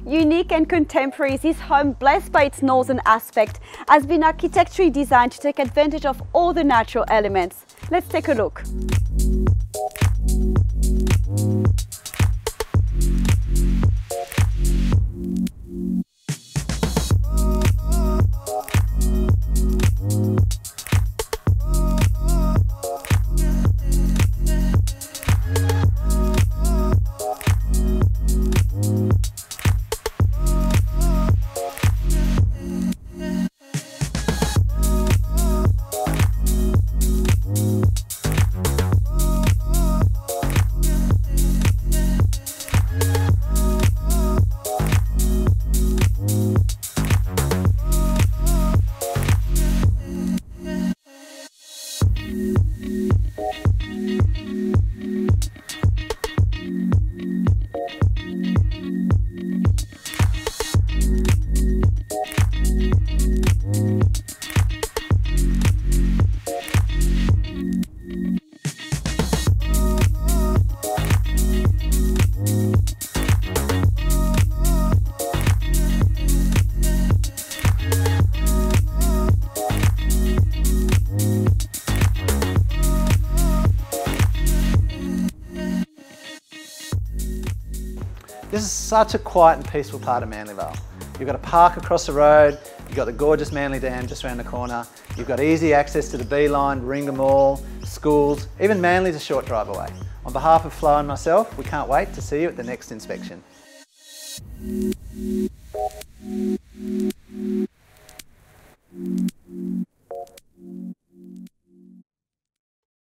Unique and contemporary, this home, blessed by its northern aspect, has been architecturally designed to take advantage of all the natural elements. Let's take a look. This is such a quiet and peaceful part of Manly Vale. You've got a park across the road, you've got the gorgeous Manly Dam just around the corner, you've got easy access to the Beeline, Ringa Mall, schools, even Manly's a short drive away. On behalf of Flo and myself, we can't wait to see you at the next inspection.